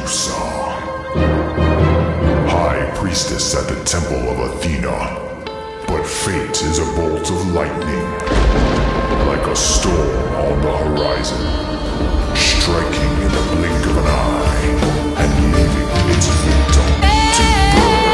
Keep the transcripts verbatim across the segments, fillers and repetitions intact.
Medusa, high priestess at the temple of Athena. But fate is a bolt of lightning, like a storm on the horizon, striking in the blink of an eye and leaving its victim to burn.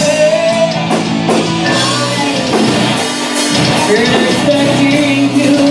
Respecting you.